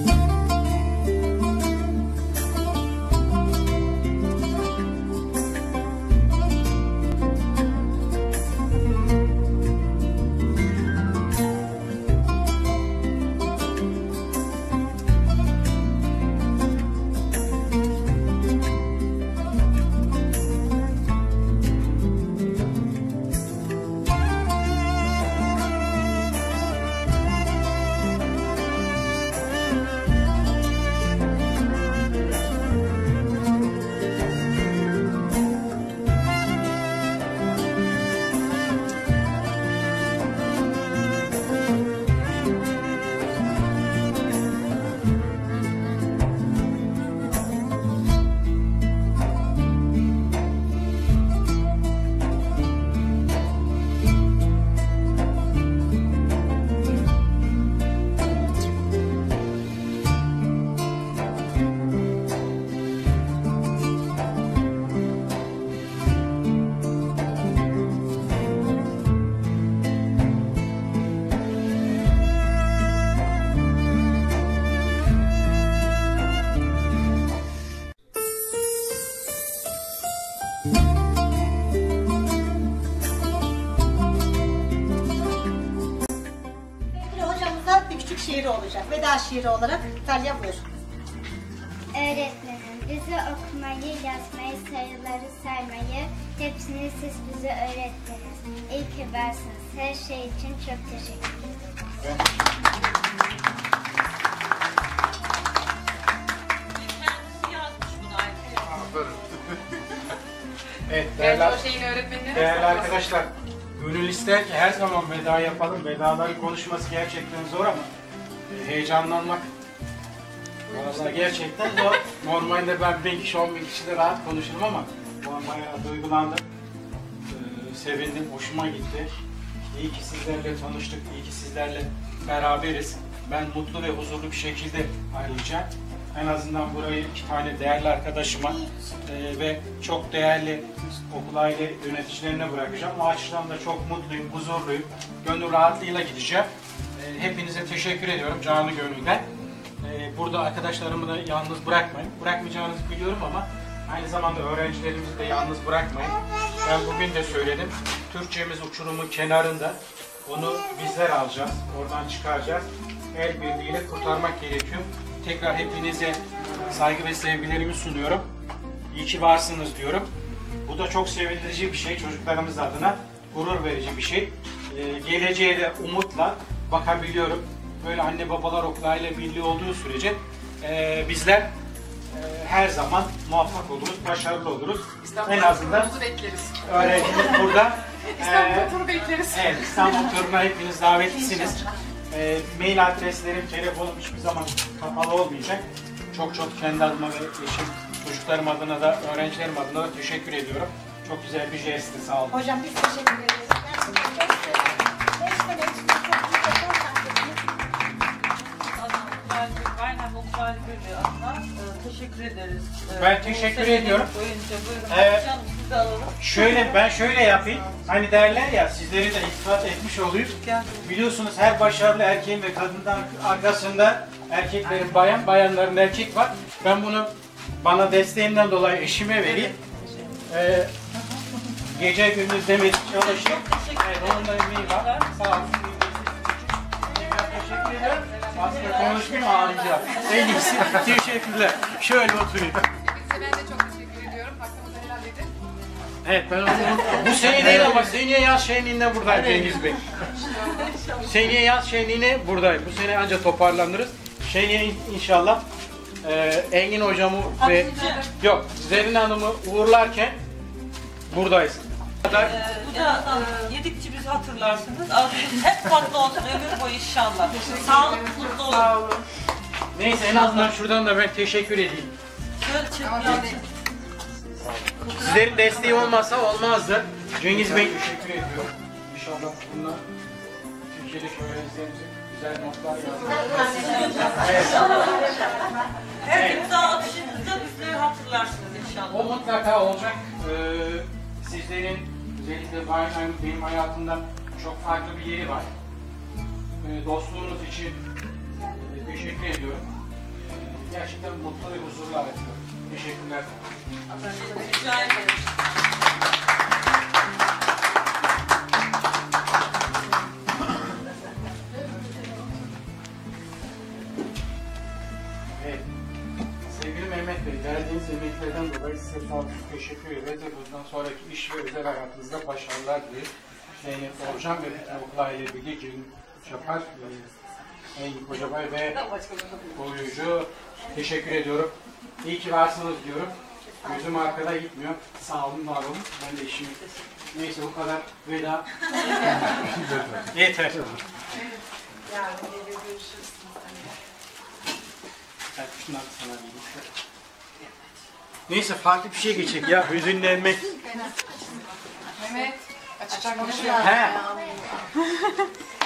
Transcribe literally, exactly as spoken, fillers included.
Şiiri olacak. Veda şiiri olarak İtalya buyur. Öğretmenim, bize okumayı, yazmayı, sayıları saymayı hepsini siz bize öğrettiniz. İyi ki varsınız. Her şey için çok teşekkür ederim. Evet, değerli, değerli arkadaşlar, gönül ister ki her zaman veda yapalım. Vedaların konuşması gerçekten zor ama heyecanlanmak vallahi gerçekten zor. Normalde ben bin kişi, on bin kişide rahat konuşurum ama bayağı duygulandım. Ee, sevindim, hoşuma gitti. İyi ki sizlerle tanıştık, iyi ki sizlerle beraberiz. Ben mutlu ve huzurlu bir şekilde ayrılacağım. En azından burayı iki tane değerli arkadaşıma e, ve çok değerli okul aile yöneticilerine bırakacağım. O açıdan da çok mutluyum, huzurluyum. Gönül rahatlığıyla gideceğim. E, hepinize teşekkür ediyorum canı gönülden. E, burada arkadaşlarımı da yalnız bırakmayın. Bırakmayacağınızı biliyorum ama aynı zamanda öğrencilerimizi de yalnız bırakmayın. Ben bugün de söyledim. Türkçemiz uçurumun kenarında. Onu bizler alacağız. Oradan çıkaracağız. El birliğiyle kurtarmak gerekiyor. Tekrar hepinize saygı ve sevgilerimi sunuyorum. İyi ki varsınız diyorum. Bu da çok sevindirici bir şey. Çocuklarımız adına gurur verici bir şey. Ee, geleceğe de umutla bakabiliyorum. Böyle anne babalar okul aile birliği olduğu sürece e, bizler e, her zaman muvaffak oluruz, başarılı oluruz. İstanbul en azından bekleriz. Öğrencimiz burada. İstanbul turu bekleriz. Evet, İstanbul turuna hepiniz davetlisiniz. E, mail adreslerim, telefonum hiçbir zaman kapalı olmayacak. Çok çok kendi adıma ve eşim, çocuklarım adına da, öğrencilerim adına da teşekkür ediyorum. Çok güzel bir jestti, sağ olun. Hocam biz teşekkür ederiz. Gerçekten çok sevindim. Beş sene içinde çok iyi ve çok teşekkür ederiz. Ben teşekkür ediyorum. Boyunca, ee, şöyle ben şöyle yapayım. Hani derler ya, sizleri de iltifat etmiş olayım. Biliyorsunuz her başarılı erkeğin ve kadından arkasında erkeklerin bayan, bayanların erkek var. Ben bunu bana desteğinden dolayı eşime vereyim. Ee, gece gündüz demet çalıştık. Evet, onun da emeği var. Sağ olsun. Teşekkür ederim. Aslında konuşmayayım ağlayacağım. En iyisi. Teşekkürler. Şöyle oturayım. Ben de çok teşekkür ediyorum. Hakkımızı helal edin. Evet, ben onu... Bu sene değil ama seneye yaz şenliğinde buradayım Cengiz Bey. Seneye yaz şenliğine buradayım. Bu sene ancak toparlanırız. Seneye inşallah e, Engin hocamı ve... Yok, Zerrin Hanım'ı uğurlarken buradayız. Ee, bu da e, yedikçe bizi hatırlarsınız. Ağzınız hep farklı olsun ömür boyu inşallah. Sağlık, mutlu olun. Sağ olun. Neyse, en azından şuradan da ben teşekkür edeyim. Şöyle çek. Sizlerin desteği olmazsa olmazdı. Cengiz Bey teşekkür ediyorum. İnşallah bunlar Türkiye'deki öğrencilerimize güzel notlar yazdılar. Evet. Her imza atışınızda bizleri hatırlarsınız inşallah. O mutlaka olacak. Ee, sizlerin özellikle benim, benim hayatımda çok farklı bir yeri var. Ee, dostluğunuz için e, teşekkür ediyorum. gerçekten mutlu ve huzurlu ayrılıyor. Teşekkürler. Rica ederim. Evet. Sevgili Mehmet Bey, verdiğiniz emeklerden dolayı size sonsuz teşekkür ederiz ve bundan sonraki iş ve özel hayatınızda başarılar dileriz. Zeynep Hocam ve bütün okul aile bilgi Cem Çapar, Engin Kocabay ve koruyucu teşekkür ediyorum. İyi ki varsınız diyorum. Gözüm arkada gitmiyor. Sağ olun, var olun. Ben de işimi... Neyse bu kadar veda. Yeter. Yarın gece görüşürüz. Ben şunu at sana diyeyim. Neyse farklı bir şey geçecek ya. Hüzünlenmek. Mehmet, açacak konuşuyor. He.